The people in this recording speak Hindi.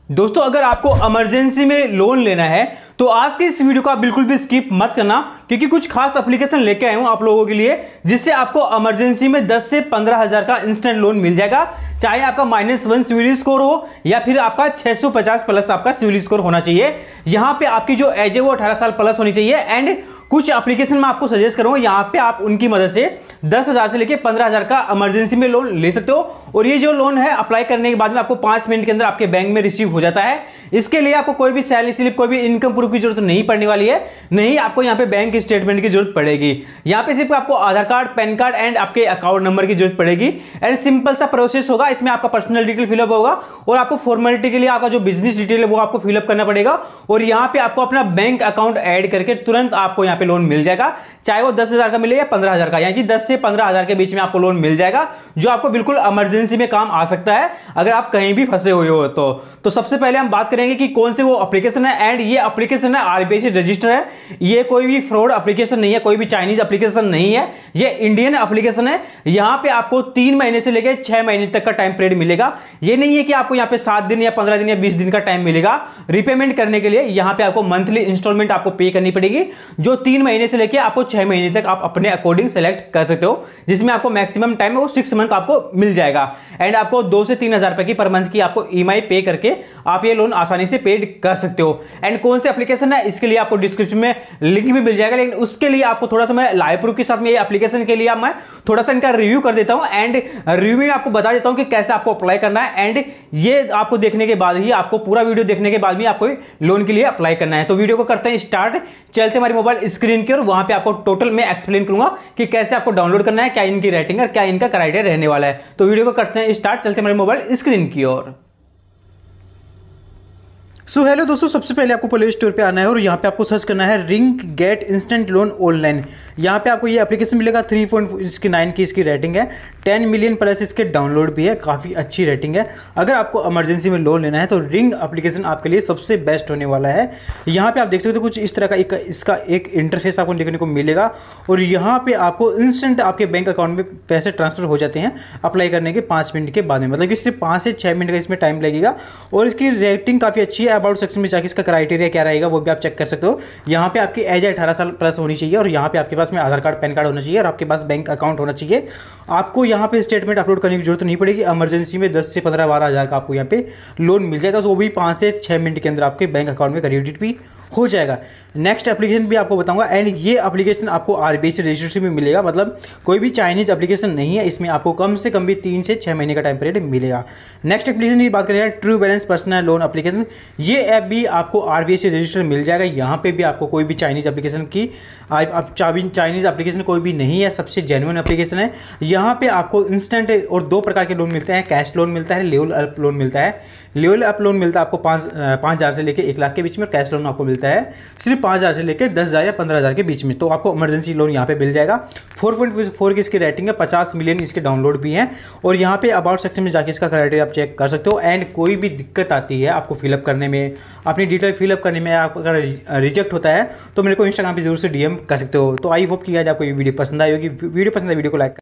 दोस्तों अगर आपको इमरजेंसी में लोन लेना है तो आज के इस वीडियो को आप बिल्कुल भी स्किप मत करना, क्योंकि कुछ खास एप्लीकेशन लेके आया हूं आप लोगों के लिए जिससे आपको इमरजेंसी में 10 से 15 हजार का इंस्टेंट लोन मिल जाएगा। चाहे आपका -1 सिविल स्कोर हो या फिर आपका 650 प्लस आपका सिविल स्कोर होना चाहिए। यहां पे आपकी जो एज है वो 18 साल प्लस होनी चाहिए। एंड कुछ एप्लीकेशन में आपको सजेस्ट करूंगा, यहां पे आप उनकी मदद से 10,000 से लेके 15,000 का इमरजेंसी में लोन ले सकते हो। और ये जो लोन है अप्लाई करने के बाद में आपको 5 मिनट के अंदर आपके बैंक में रिसीव हो जाता है। इसके लिए आपको कोई भी सैलरी स्लिप, कोई भी इनकम प्रूफ की जरूरत नहीं पड़ने वाली है, नहीं आपको यहाँ पे बैंक स्टेटमेंट की जरूरत पड़ेगी। यहाँ पे सिर्फ आपको Aadhaar card, PAN card and आपके अकाउंट नंबर की जरूरत पड़ेगी। एंड सिंपल सा प्रोसेस होगा, इसमें आपका पर्सनल डिटेल फिलअप होगा और आपको फॉर्मेलिटी के लिए आपका जो बिजनेस डिटेल है वो आपको फिलअप करना पड़ेगा। और यहाँ पे आपको अपना बैंक अकाउंट ऐड करके तुरंत आपको यहाँ पे लोन मिल जाएगा, चाहे वो 10,000 का मिले या 15,000 का, यानी कि 10 से 15,000 के बीच में आपको लोन मिल जाएगा, जो आपको बिल्कुल इमरजेंसी में काम आ सकता है अगर आप कहीं भी फंसे हुए हो तो सबसे पहले हम बात करेंगे कि कौन से वो एप्लीकेशन है। एंड ये एप्लीकेशन है आरबीआई से रजिस्टर है, ये कोई भी फ्रॉड एप्लीकेशन नहीं है, कोई भी चाइनीज एप्लीकेशन नहीं है, ये इंडियन एप्लीकेशन है। यहां पे आपको 3 महीने से लेकर 6 महीने तक का टाइम पीरियड मिलेगा। ये नहीं है कि आपको यहाँ पे 7 दिन या 15 दिन या 20 दिन का टाइम मिलेगा रिपेमेंट करने के लिए। यहां पे आपको मंथली इंस्टॉलमेंट आपको पे करनी पड़ेगी, जो 3 महीने से लेकर आपको 6 महीने तक आप अपने अकॉर्डिंग सेलेक्ट कर सकते हो, जिसमें आपको मैक्सिमम टाइम है वो 6 मंथ आपको मिल जाएगा। एंड आपको 2 से 3 हजार रुपए की पर मंथ की आपको ईएमआई पे करके आप ये लोन आसानी से पेड कर सकते हो। एंड कौन से एप्लीकेशन है इसके लिए आपको डिस्क्रिप्शन में लिंक भी मिल जाएगा, लेकिन उसके लिए आपको थोड़ा सा मैं लाइव प्रूफ के साथ में ये एप्लीकेशन के लिए मैं थोड़ा सा इनका रिव्यू कर देता हूं। एंड रिव्यू में आपको बता देता हूं कि कैसे आपको अप्लाई करना है। एंड ये आपको देखने के बाद ही, आपको पूरा वीडियो देखने के बाद भी आपको लोन के लिए अप्लाई करना है। तो वीडियो को करते हैं स्टार्ट, चलते हमारी मोबाइल स्क्रीन की और वहां पे आपको टोटल में एक्सप्लेन करूंगा कि कैसे आपको डाउनलोड करना है, क्या इनकी रेटिंग और क्या इनका क्राइटेरिया रहने वाला है। तो वीडियो को करते हैं स्टार्ट, चलते हमारे मोबाइल स्क्रीन की ओर। सो हेलो दोस्तों, सबसे पहले आपको प्ले स्टोर पे आना है और यहाँ पे आपको सर्च करना है ring get instant loan online. यहाँ पे आपको ये एप्लीकेशन मिलेगा। 3.9 की इसकी रेटिंग है, 10 मिलियन प्लस इसके डाउनलोड भी है, काफ़ी अच्छी रेटिंग है। अगर आपको इमरजेंसी में लोन लेना है तो रिंग एप्लीकेशन आपके लिए सबसे बेस्ट होने वाला है। यहाँ पे आप देख सकते हो कुछ इस तरह का इसका एक इंटरफेस आपको देखने को मिलेगा और यहाँ पे आपको इंस्टेंट आपके बैंक अकाउंट में पैसे ट्रांसफर हो जाते हैं अप्लाई करने के 5 मिनट के बाद में, मतलब कि सिर्फ 5 से 6 मिनट का इसमें टाइम लगेगा। और इसकी रेटिंग काफ़ी अच्छी है। अबाउट सेक्शन में जाके इसका क्राइटेरिया क्या रहेगा वो भी आप चेक कर सकते हो। यहाँ पे आपकी एज 18 साल प्लस होनी चाहिए और यहाँ पे आपके पास में आधार कार्ड, पैन कार्ड होना चाहिए और आपके पास बैंक अकाउंट होना चाहिए। आपको यहाँ पे स्टेटमेंट अपलोड करने की जरूरत नहीं पड़ेगी। इमरजेंसी में 10 से 15-12 हज़ार का आपको यहाँ पे लोन मिल जाएगा, तो वो भी 5 से 6 मिनट के अंदर आपके बैंक अकाउंट में क्रेडिट भी हो जाएगा। नेक्स्ट एप्लीकेशन भी आपको बताऊंगा। एंड ये एप्लीकेशन आपको आरबीआई से रजिस्ट्रेशन में मिलेगा, मतलब कोई भी चाइनीज एप्लीकेशन नहीं है। इसमें आपको कम से कम भी 3 से 6 महीने का टाइम पीरियड मिलेगा। नेक्स्ट एप्लीकेशन की बात करें, true balance personal loan application. ये ऐप भी आपको आरबीआई से रजिस्टर मिल जाएगा। यहाँ पे भी आपको कोई भी चाइनीज एप्लीकेशन की चाइनीज एप्लीकेशन कोई भी नहीं है, सबसे जेन्युइन एप्लीकेशन है। यहाँ पे आपको इंस्टेंट और 2 प्रकार के लोन मिलते हैं, कैश लोन मिलता है, लेवल अप लोन मिलता है। लेवल अप लोन मिलता है आपको 5,000 से लेकर 1 लाख के बीच में, और कैश लोन आपको मिलता है सिर्फ 5,000 से लेकर 10,000 या 15,000 के बीच में। तो आपको इमरजेंसी लोन यहाँ पे मिल जाएगा। 4.4 की इसकी रेटिंग है, 50 मिलियन इसके डाउनलोड भी हैं। और यहाँ पे अबाउट सेक्शन में जाके इसका क्राइटेरिया आप चेक कर सकते हो। एंड कोई भी दिक्कत आती है आपको फिलअप करने में, अपनी डिटेल फिलअप करने में, आप अगर रिजेक्ट होता है तो मेरे को इंस्टाग्राम पर जरूर से डीएम कर सकते हो। तो आई होप कि आज आपको ये वीडियो पसंद आई होगी। वीडियो पसंद है वीडियो को लाइक